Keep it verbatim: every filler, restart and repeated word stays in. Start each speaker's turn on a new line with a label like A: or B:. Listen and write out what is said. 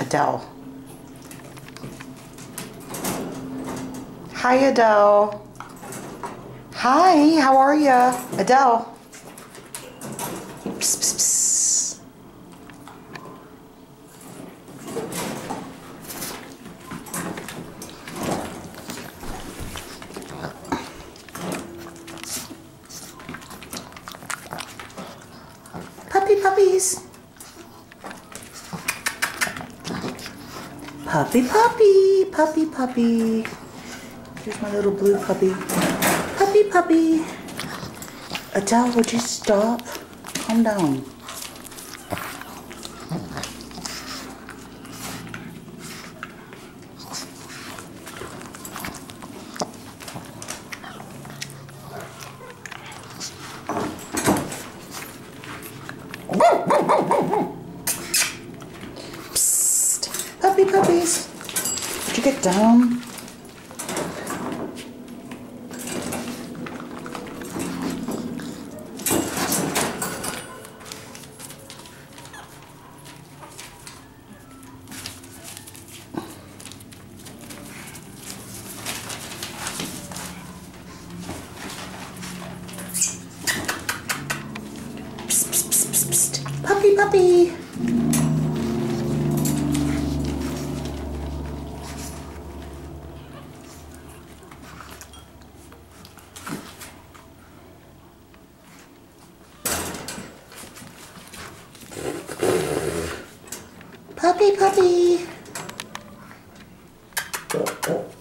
A: Adele. Hi, Adele. Hi, how are ya? Adele. Psst, psst, psst. Puppy puppies. Puppy puppy. Puppy puppy. Here's my little blue puppy. Puppy puppy. Adele, would you stop? Calm down. Psst. Puppy puppies. Would you get down? Puppy, puppy. Puppy, puppy.